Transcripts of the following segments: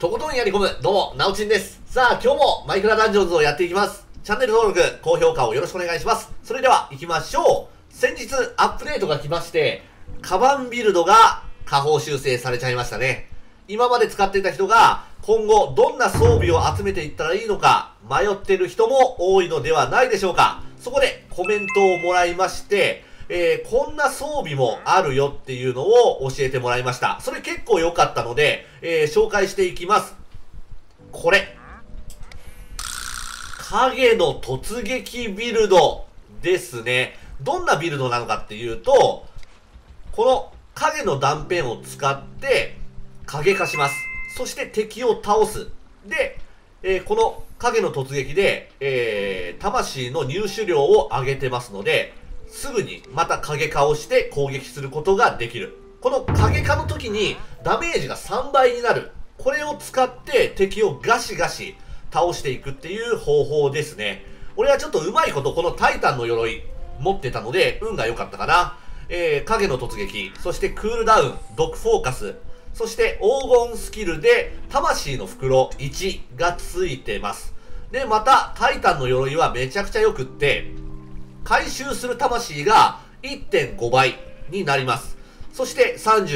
とことんやり込む、どうも、なおちんです。さあ、今日もマイクラダンジョンズをやっていきます。チャンネル登録、高評価をよろしくお願いします。それでは、行きましょう。先日、アップデートが来まして、カバンビルドが下方修正されちゃいましたね。今まで使っていた人が、今後、どんな装備を集めていったらいいのか、迷ってる人も多いのではないでしょうか。そこで、コメントをもらいまして、こんな装備もあるよっていうのを教えてもらいました。それ結構良かったので、紹介していきます。これ。影の突撃ビルドですね。どんなビルドなのかっていうと、この影の断片を使って影化します。そして敵を倒す。で、この影の突撃で、魂の入手量を上げてますので、すぐにまた影化をして攻撃することができる。この影化の時にダメージが3倍になる。これを使って敵をガシガシ倒していくっていう方法ですね。俺はちょっとうまいことこのタイタンの鎧持ってたので運が良かったかな。影の突撃、そしてクールダウン、毒フォーカス、そして黄金スキルで魂の袋1がついてます。で、またタイタンの鎧はめちゃくちゃ良くって、回収する魂が 1.5 倍になります。そして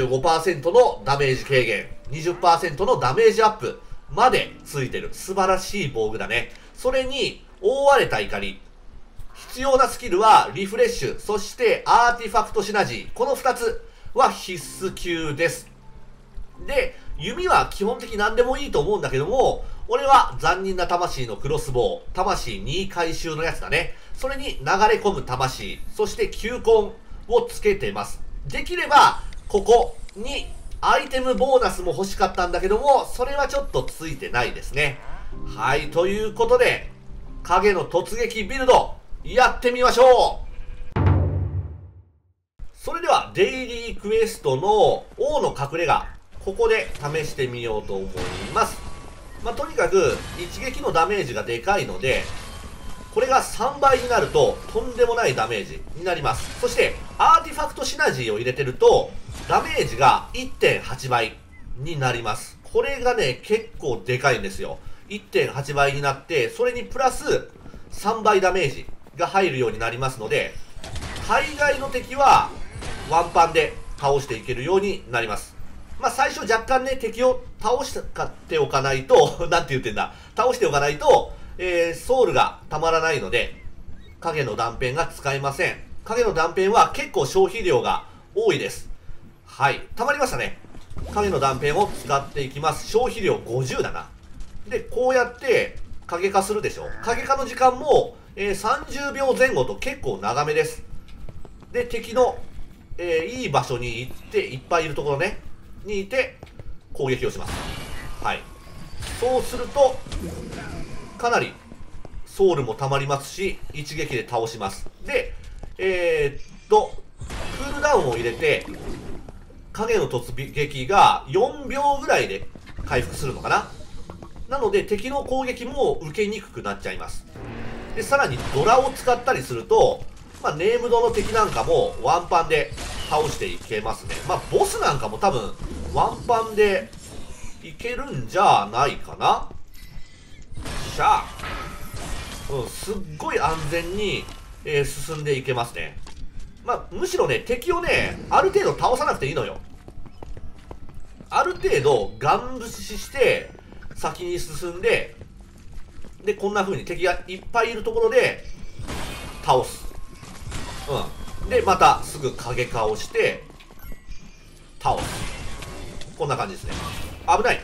35% のダメージ軽減、20% のダメージアップまでついてる素晴らしい防具だね。それに覆われた怒り。必要なスキルはリフレッシュ、そしてアーティファクトシナジー。この2つは必須級です。で、弓は基本的何でもいいと思うんだけども、俺は残忍な魂のクロスボウ、魂2回収のやつだね。それに流れ込む魂、そして球根をつけてます。できれば、ここにアイテムボーナスも欲しかったんだけども、それはちょっとついてないですね。はい、ということで、影の突撃ビルド、やってみましょう。それでは、デイリークエストの王の隠れ家、ここで試してみようと思います。とにかく、一撃のダメージがでかいので、これが3倍になると、とんでもないダメージになります。そして、アーティファクトシナジーを入れてると、ダメージが 1.8 倍になります。これがね、結構でかいんですよ。1.8 倍になって、それにプラス3倍ダメージが入るようになりますので、大概の敵はワンパンで倒していけるようになります。最初若干ね、敵を倒しておかないと、なんて言ってんだ、倒しておかないと、ソウルがたまらないので、影の断片が使えません。影の断片は結構消費量が多いです。はい。たまりましたね。影の断片を使っていきます。消費量50だな。で、こうやって影化するでしょ。影化の時間も、30秒前後と結構長めです。で、敵の、いい場所に行って、いっぱいいるところね、にいて攻撃をします。はい。そうすると、かなりソウルも溜まりますし、一撃で倒します。で、クールダウンを入れて、影の突撃が4秒ぐらいで回復するのかな。なので敵の攻撃も受けにくくなっちゃいます。で、さらにドラを使ったりすると、ネームドの敵なんかもワンパンで倒していけますね。ボスなんかも多分ワンパンでいけるんじゃないかな。しゃあ、すっごい安全に、進んでいけますね。むしろね、敵をね、ある程度倒さなくていいのよ。ある程度、ガン無視して、先に進んで、で、こんな風に敵がいっぱいいるところで、倒す。で、また、すぐ影化をして、倒す。こんな感じですね。危ない。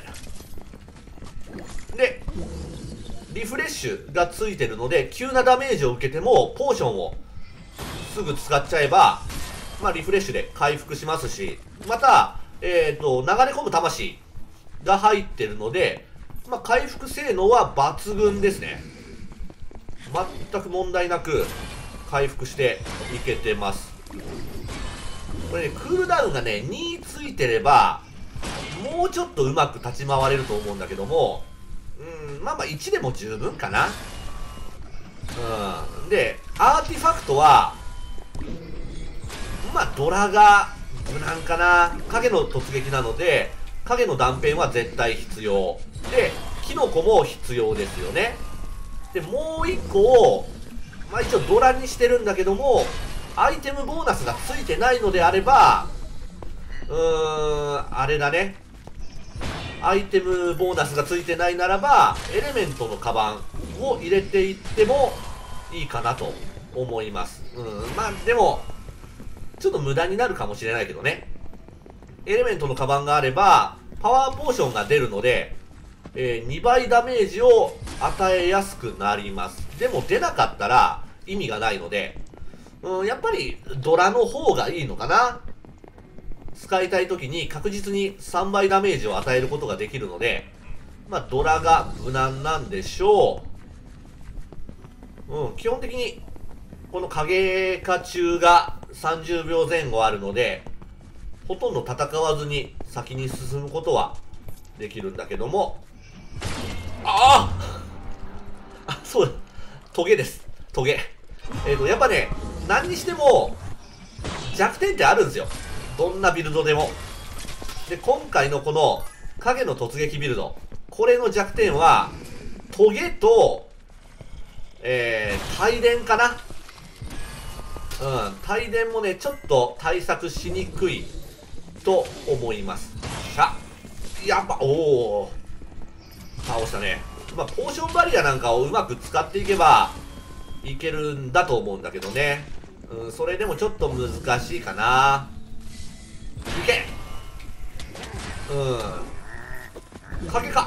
で、リフレッシュがついてるので、急なダメージを受けても、ポーションをすぐ使っちゃえば、リフレッシュで回復しますし、また、流れ込む魂が入ってるので、回復性能は抜群ですね。全く問題なく回復していけてます。これね、クールダウンがね、2ついてれば、もうちょっとうまく立ち回れると思うんだけども、1でも十分かな。で、アーティファクトは、ドラが無難かな。影の突撃なので、影の断片は絶対必要。 で、キノコも必要ですよね。で、もう一個を、まあ一応ドラにしてるんだけども、アイテムボーナスがついてないのであれば、あれだね。アイテムボーナスがついてないならば、エレメントのカバンを入れていってもいいかなと思います。まあでも、ちょっと無駄になるかもしれないけどね。エレメントのカバンがあれば、パワーポーションが出るので、2倍ダメージを与えやすくなります。でも出なかったら意味がないので、やっぱりドラの方がいいのかな。使いたい時に確実に3倍ダメージを与えることができるので、まあドラが無難なんでしょう。基本的にこの影化中が30秒前後あるので、ほとんど戦わずに先に進むことはできるんだけども、そうだ。トゲです。トゲ。やっぱね、何にしても弱点ってあるんですよ。どんなビルドでも。で、今回のこの影の突撃ビルド。これの弱点は、トゲと、帯電かな。帯電もね、ちょっと対策しにくいと思います。やっぱ、倒したね。まあ、ポーションバリアなんかをうまく使っていけば、いけるんだと思うんだけどね。それでもちょっと難しいかな。いけ影か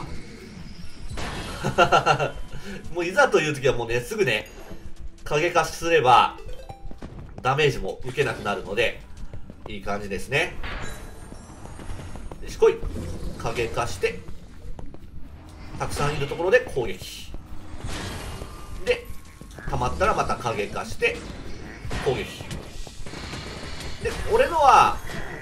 もういざという時はもうね、すぐね、影化すれば、ダメージも受けなくなるので、いい感じですね。よしこい。影化して、たくさんいるところで攻撃。で、溜まったらまた影化して、攻撃。で、俺のは、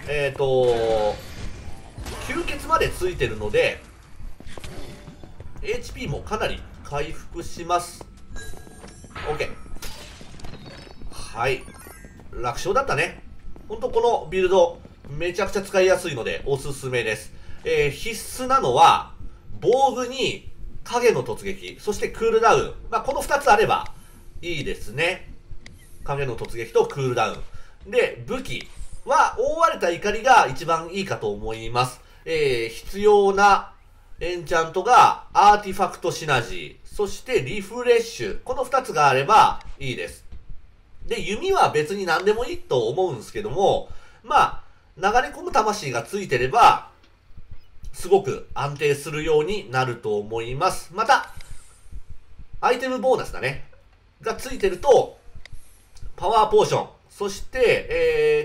吸血までついてるので、HP もかなり回復します。OK。はい。楽勝だったね。ほんとこのビルド、めちゃくちゃ使いやすいので、おすすめです。必須なのは、防具に影の突撃、そしてクールダウン。まあ、この2つあればいいですね。影の突撃とクールダウン。で、武器は、覆われた怒りが一番いいかと思います。必要なエンチャントがアーティファクトシナジー、そしてリフレッシュ。この2つがあればいいです。で、弓は別に何でもいいと思うんですけども、まあ、流れ込む魂がついてれば、すごく安定するようになると思います。また、アイテムボーナスだね。がついてると、パワーポーション、そして、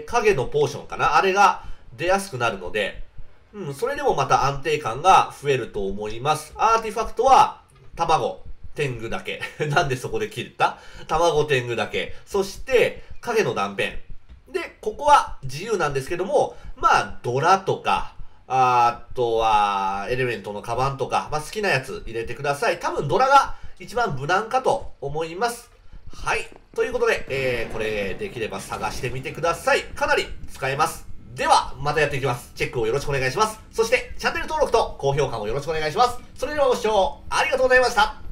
影のポーションかな。あれが出やすくなるので、それでもまた安定感が増えると思います。アーティファクトは、卵、天狗だけ。なんでそこで切った卵天狗だけ。そして、影の断片。で、ここは自由なんですけども、まあ、ドラとか、あとは、エレメントのカバンとか、まあ、好きなやつ入れてください。多分ドラが一番無難かと思います。はい。ということで、これできれば探してみてください。かなり使えます。では、またやっていきます。チェックをよろしくお願いします。そして、チャンネル登録と高評価もよろしくお願いします。それではご視聴ありがとうございました。